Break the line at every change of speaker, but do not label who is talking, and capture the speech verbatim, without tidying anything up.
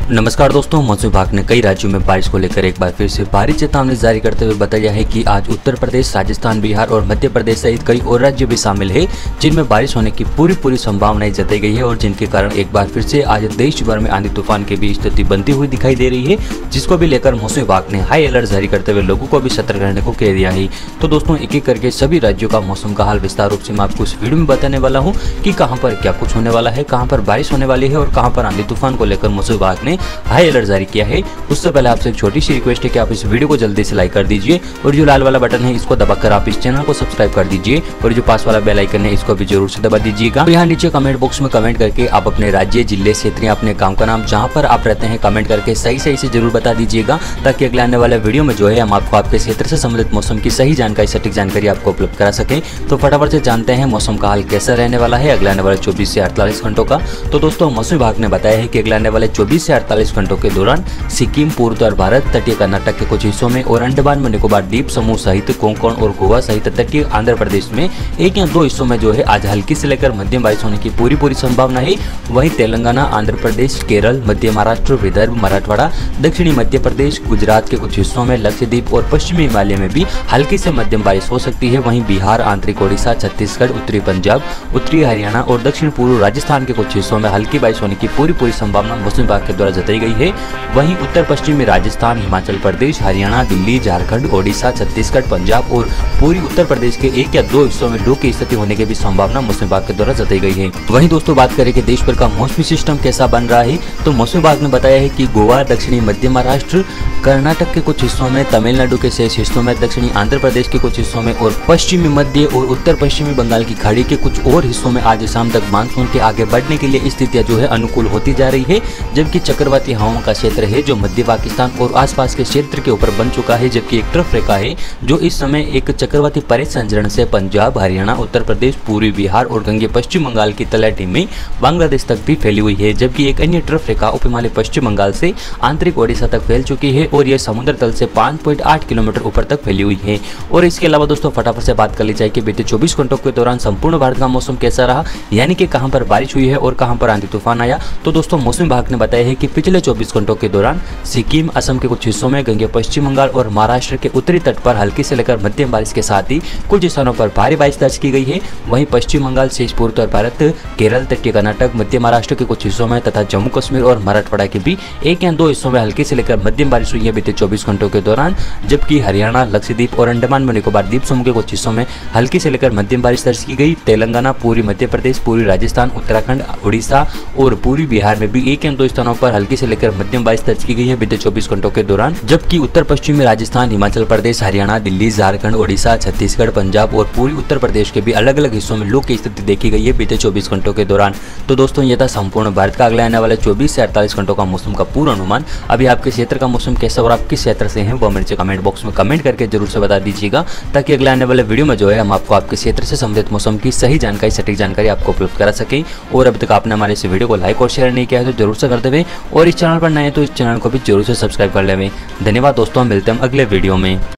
नमस्कार दोस्तों, मौसम विभाग ने कई राज्यों में बारिश को लेकर एक बार फिर से भारी चेतावनी जारी करते हुए बताया है कि आज उत्तर प्रदेश, राजस्थान, बिहार और मध्य प्रदेश सहित कई और राज्य भी शामिल है जिनमें बारिश होने की पूरी पूरी संभावनाएं जताई गई है और जिनके कारण एक बार फिर से आज देश भर में आंधी तूफान की भी स्थिति बनती हुई दिखाई दे रही है, जिसको भी लेकर मौसम विभाग ने हाई अलर्ट जारी करते हुए लोगों को भी सतर्क रहने को कह दिया है। तो दोस्तों, एक एक करके सभी राज्यों का मौसम का हाल विस्तार रूप से मैं आपको इस वीडियो में बताने वाला हूँ कि कहाँ पर क्या कुछ होने वाला है, कहाँ पर बारिश होने वाली है और कहाँ पर आंधी तूफान को लेकर मौसम विभाग ने हाई अलर्ट जारी किया है। उससे पहले आपसे एक छोटी सी रिक्वेस्ट है कि आप इस वीडियो को जल्दी से लाइक कर दीजिए और जो लाल वाला बटन है इसको दबाकर आप इस चैनल को सब्सक्राइब कर दीजिए और जो पास वाला बेल आइकन है इसको भी जरूर से दबा दीजिएगा। तो यहाँ नीचे कमेंट बॉक्स में कमेंट करके आप अपने राज्य, जिले, क्षेत्र, अपने गांव का नाम, जहां पर आप रहते हैं, कमेंट करके सही सही से जरूर बता दीजिएगा, ताकि अगले आने वाले वीडियो में जो है हम आपको आपके क्षेत्र से संबंधित मौसम की सही जानकारी, सटीक जानकारी आपको उपलब्ध करा सकें। तो फटाफट से जानते हैं मौसम का हाल कैसा रहने वाला है अगले आने वाले चौबीस से अड़तालीस घंटों का। तो दोस्तों, मौसम विभाग ने बताया है कि अगले आने वाले चौबीस से अड़तालीस घंटों के दौरान सिक्किम, पूर्व उत्तर भारत, तटीय कर्नाटक के कुछ हिस्सों में और अंडमान व निकोबार द्वीप समूह सहित कोंकण और गोवा सहित तटीय आंध्र प्रदेश में एक या दो हिस्सों में जो है आज हल्की से लेकर मध्यम बारिश होने की पूरी पूरी संभावना है। वहीं तेलंगाना, आंध्र प्रदेश, केरल, मध्य महाराष्ट्र, विदर्भ, मराठवाड़ा, दक्षिणी मध्य प्रदेश, गुजरात के कुछ हिस्सों में, लक्षद्वीप और पश्चिमी हिमालय में भी हल्की से मध्यम बारिश हो सकती है। वहीं बिहार, आंतरिक ओडिशा, छत्तीसगढ़, उत्तरी पंजाब, उत्तरी हरियाणा और दक्षिण पूर्व राजस्थान के कुछ हिस्सों में हल्की बारिश होने की पूरी पूरी संभावना मौसम विभाग के द्वारा जताई गई है। वहीं उत्तर पश्चिमी राजस्थान, हिमाचल प्रदेश, हरियाणा, दिल्ली, झारखंड, ओडिशा, छत्तीसगढ़, पंजाब और पूरी उत्तर प्रदेश के एक या दो हिस्सों में लू की स्थिति होने की भी संभावना मौसम विभाग के द्वारा जताई गई है। वहीं दोस्तों, बात करें कि देश भर का मौसमी सिस्टम कैसा बन रहा है, तो मौसम विभाग ने बताया है कि गोवा, दक्षिणी मध्य महाराष्ट्र, कर्नाटक के कुछ हिस्सों में, तमिलनाडु के शेष हिस्सों में, दक्षिणी आंध्र प्रदेश के कुछ हिस्सों में और पश्चिमी मध्य और उत्तर पश्चिमी बंगाल की खाड़ी के कुछ और हिस्सों में आज शाम तक मानसून के आगे बढ़ने के लिए स्थितियां जो है अनुकूल होती जा रही है। जबकि चक्रवाती हवाओं का क्षेत्र है जो मध्य पाकिस्तान और आसपास के क्षेत्र के ऊपर बन चुका है, जबकि एक ट्रफ रेखा है जो इस समय एक चक्रवाती परिसंचरण से पंजाब, हरियाणा, उत्तर प्रदेश, पूर्वी बिहार और गंगे पश्चिम बंगाल की तलहटी में बांग्लादेश तक भी फैली हुई है। जबकि एक अन्य ट्रफ रेखा उप हिमालय पश्चिम बंगाल से आंतरिक ओडिशा तक फैल चुकी है और यह समुद्र तल से पाँच पॉइंट आठ किलोमीटर ऊपर तक फैली हुई है। और इसके अलावा दोस्तों, फटाफट से बात कर ली जाए कि बीते चौबीस घंटों के दौरान संपूर्ण भारत का मौसम कैसा रहा, यानी कि कहां पर बारिश हुई है और कहां पर आंधी तूफान आया। तो दोस्तों, मौसम विभाग ने बताया है कि पिछले चौबीस घंटों के दौरान सिक्किम, असम के कुछ हिस्सों में, गंगे पश्चिम बंगाल और महाराष्ट्र के उत्तरी तट पर हल्की से लेकर मध्यम बारिश के साथ ही कुछ स्थानों पर भारी बारिश दर्ज की गई है। वहीं पश्चिम बंगाल, शेष पूर्व उत्तर भारत, केरल, तटीय कर्नाटक, मध्य महाराष्ट्र के कुछ हिस्सों में तथा जम्मू कश्मीर और मराठवाड़ा के भी एक या दो हिस्सों में हल्की से लेकर मध्यम बारिश हुई है बीते चौबीस घंटों के दौरान। जबकि हरियाणा, लक्षद्वीप और अंडमान व निकोबार द्वीप समूह के कुछ हिस्सों में हल्की से लेकर मध्यम बारिश दर्ज की गई। तेलंगाना, पूर्वी मध्य प्रदेश, पूर्वी राजस्थान, उत्तराखंड, उड़ीसा और पूर्वी बिहार में भी एक या दो स्थानों पर हल्की से लेकर मध्यम बारिश दर्ज की गई है बीते चौबीस घंटों के दौरान। जबकि उत्तर पश्चिमी राजस्थान, हिमाचल प्रदेश, हरियाणा, दिल्ली, झारखंड, ओडिशा, छत्तीसगढ़, पंजाब और पूर्वी उत्तर प्रदेश के भी अलग अलग हिस्सों में लू की स्थिति देखी गई है बीते चौबीस घंटों के दौरान। तो दोस्तों, यह था संपूर्ण भारत का अगले आने वाले चौबीस से अड़तालीस घंटों का मौसम का पूरा अनुमान। अभी आपके क्षेत्र का मौसम कैसा और आप किस क्षेत्र से हैं वो मेरे कमेंट बॉक्स में कमेंट करके जरूर से बता दीजिएगा, ताकि अगले आने वाले वीडियो में जो है हम आपको आपके क्षेत्र से संबंधित मौसम की सही जानकारी, सटीक जानकारी आपको उपलब्ध करा सकें। और अभी तक आपने हमारे इस वीडियो को लाइक और शेयर नहीं किया है तो जरूर से कर देवें और इस चैनल पर नए हैं तो इस चैनल को भी जरूर से सब्सक्राइब कर लेवें। धन्यवाद दोस्तों, मिलते हैं अगले वीडियो में।